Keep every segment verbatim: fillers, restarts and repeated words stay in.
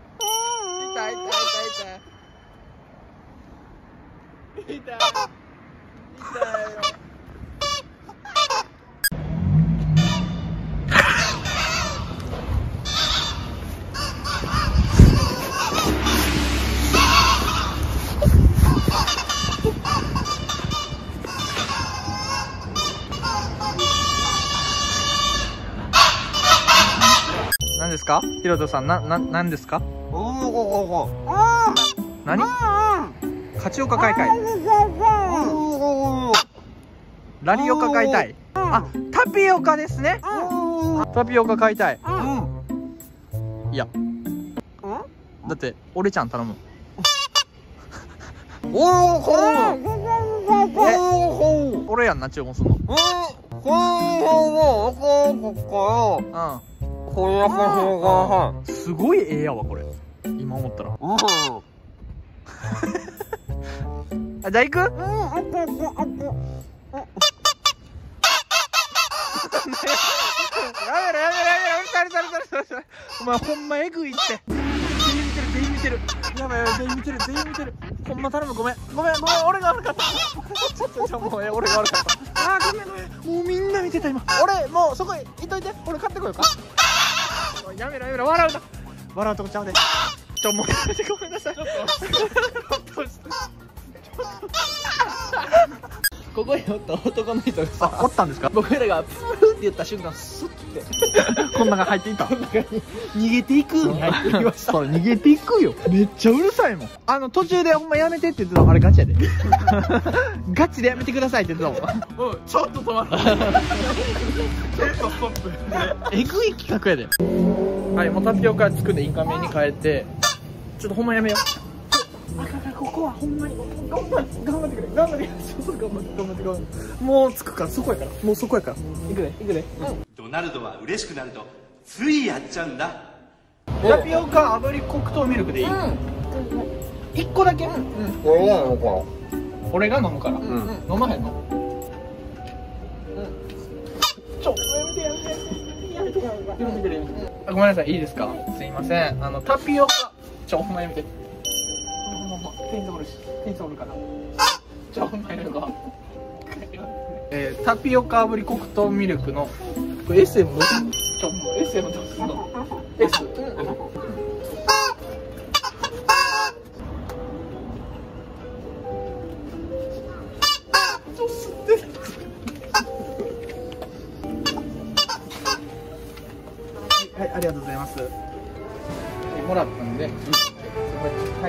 痛い痛い痛い痛い痛い痛いよ。何ですか、ひろとさん、な、な、何ですか。何。勝ち岡買いたい。ラリオカ買いたい。あ、タピオカですね。タピオカ買いたい。いや。だって、俺ちゃん頼む。俺やんな、注文すんの。うん。すごいええやわ、これ。今思ったら。あ、じゃあ行く。やめろやめろやめろ、うるさいうるさいうるさいうるさい。お前ほんまえぐいって。全員見てる、全員見てる。やばいやばい、全員見てる、全員見てる。ほんま頼む、ごめんごめんごめん、俺が悪かった。ちょっとじゃもう俺が悪かった。あー、ごめんごめん、もうみんな見てた今。俺もうそこへいといて、俺買ってこようか。やめろやめろ、笑うな、笑うとこちゃうで。ちょ、もうやめて、ごめんなさい。ちょっとここにおった男の人がさ、 あ、おったんですか？ 僕らがプーって言った瞬間スッてこんなが入っていた。 この中に逃げていくに入っていきました。 そう、逃げていくよ。めっちゃうるさいもん。あの途中でほんまやめてって言ってたのあれガチやで。ガチでやめてくださいって言ってたもん。 うん、ちょっと止まった。ちょっとストップ。 えぐい企画やで。 はい、もうタピオカ作ってインカメに変えて、ちょっとほんまやめよう。あかんあかん、ここはほんまに頑張って頑張ってくれ、頑張ってくれ、そう頑張って頑張って頑張って、もう着くから、そこやから、もうそこやから、行くで行くで。 ドナルドは嬉しくなるとついやっちゃうんだ。 タピオカ炙り黒糖ミルクでいい？一個だけ？ 俺が飲むから。 俺が飲むから。 うん、 飲まへんの？ちょ、やめてやめてやめてやめてやめてやめて。ごめんなさい、いいですか？すいません。あのタピオカ、ちょほんまやめて。ほんまほんま店員さんおるし、店員さんおるから。ちょほんまやめるか。えー、タピオカ炙り黒糖ミルクのこれ エスエム どうすんの？ちょもう エスエム どうすんの？ S。はい、ありがとうございます。もらったんで、うん、はい、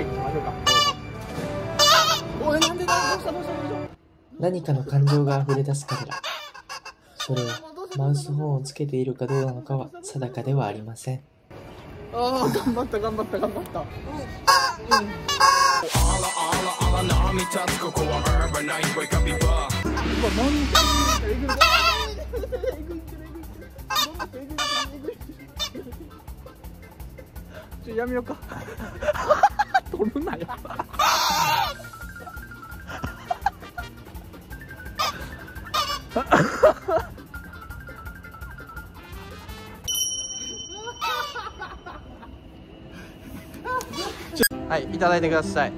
決まるか。おい、なんでだ、どうしたどうしたどうした。 何かの感情が溢れ出す彼ら。それはマウスホーンをつけているかどうなのかは定かではありません。 ああ、頑張った頑張った頑張った。うん。ちょ、やめようか。取るなよ。はい、いただいてください。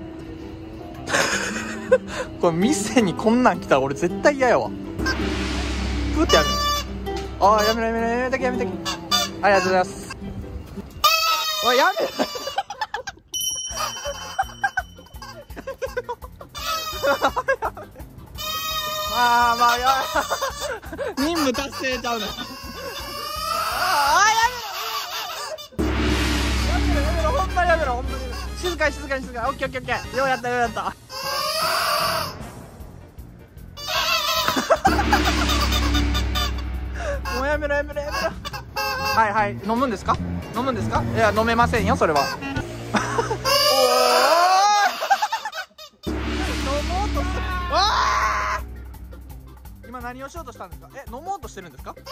これ店にこんなん来たら俺絶対嫌やわ。プーってやる。ああ、やめろやめろやめとけやめとけ。ありがとうございます。おい、やめろ。ああ、まあ、や任務達成ちゃうねん。ああ、やめろやめろやめろ、ほんまにやめろ、ほんまに静かに静かに静かに。オッケーオッケーオッケー。ようやったようやった。もうやめろやめろやめろ。はいはい、飲むんですか？飲むんですか？いや、飲めませんよそれは。おーい飲もうとしてる。あー今何をしようとしたんですか？え、飲もうとしてるんですか？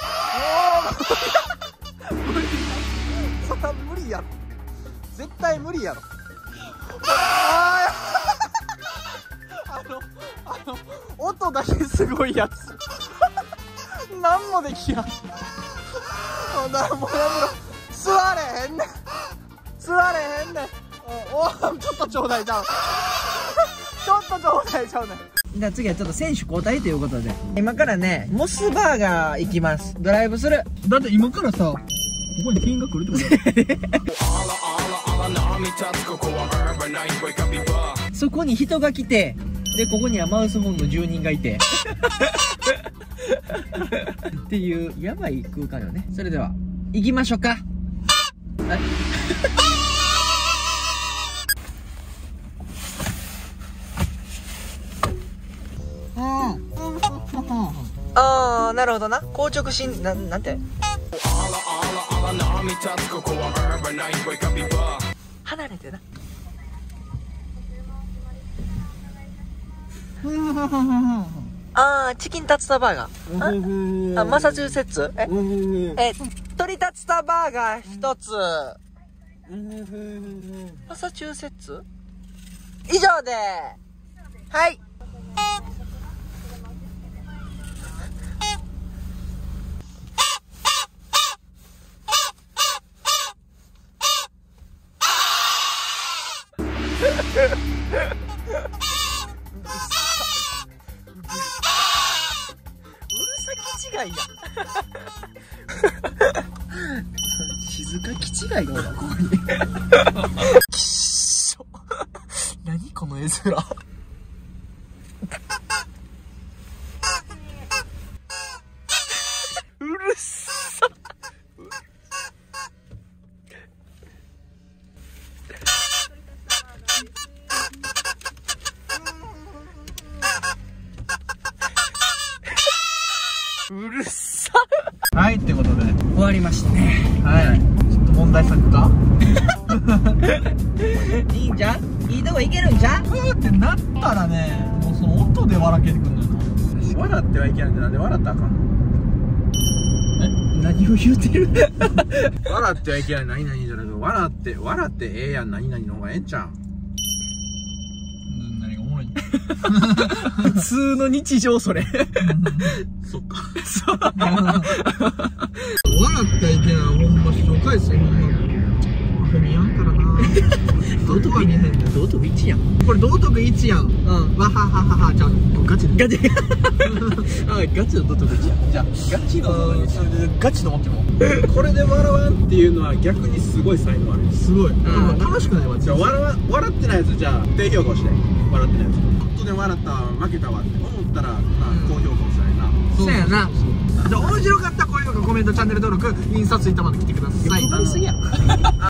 おー無理。そんな無理やろ、絶対無理やろ。あーあのあの音だけすごいやつ。何もできやん。ほんならもうやめろ。座れへんねん、座れへんねん。おお、ちょっとちょうだいちゃう。ちょっとちょうだいちゃうねん。じゃあ次はちょっと選手交代ということで、今からねモスバーガー行きます。ドライブする。だって今からさ、ここに店員が来るってことそこに人が来て、でここにはマウスホーンの住人がいてっていうやばい空間よね。それでは行きましょうか。はいあー、なるほどな。硬直しん、な、なんて離れてな。あー、チキンタツタバーガー。あ、マサチューセッツえ、え、鶏タツタバーガー一つ。マサチューセッツ以上で。はい。違いや静か気違いがおるな、ここに。きっしょ。何この絵面。 うるさ。 はいってことで終わりましたね。 はいちょっと問題作かいいんじゃん、いいとこいけるんじゃん。 ふーってなったらね、もうその音で笑けてくんのよな。笑ってはいけないんで、なんで笑ったらあかんの。 何を言うてる笑ってはいけない何々じゃなくて、笑って笑ってええやん何々の方がええんちゃうん。何がおもろいん普通の日常それ。 そっか。笑ってはいけないほんま紹介するほんま見やんからな。道徳見へんねん。 道徳いちやん。 これ道徳いちやん。 うん。 わはははは。じゃあガチで。 ガチ。あ、ガチの道徳いちやん。 じゃあガチのガチの持っても。 これで笑わんっていうのは逆にすごい才能ある。すごい。楽しくないわ。じゃあ笑わ笑ってないやつじゃあ低評価して。笑ってないやつ。本当で笑ったわ負けたわって思ったらまあ高評価もしたいな。 そうやな。 じゃあ面白かったら高評価コメントチャンネル登録インスタツイッターまで来てください。 やりすぎや。